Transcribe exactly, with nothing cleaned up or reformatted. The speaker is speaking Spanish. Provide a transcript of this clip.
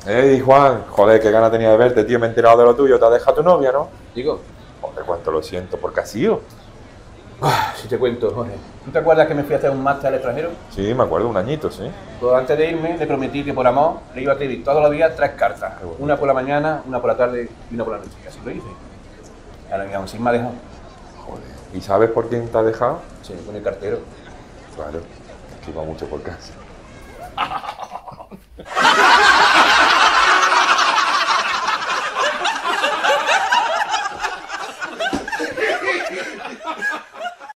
Ey, Juan, joder, qué gana tenía de verte, tío, me he enterado de lo tuyo, te ha dejado tu novia, ¿no? Digo, Joder, cuánto lo siento, ¿por qué ha sido? ah, si te cuento, Jorge. ¿Tú te acuerdas que me fui a hacer un máster al extranjero? Sí, me acuerdo, un añito, sí. Pues antes de irme le prometí que por amor le iba a escribir todos los días tres cartas. Qué bonito. Una por la mañana, una por la tarde y una por la noche. Y así lo hice. Ahora aún sin me ha dejado. Joder. ¿Y sabes por quién te ha dejado? Se me pone el cartero. Claro, es que iba mucho por casa.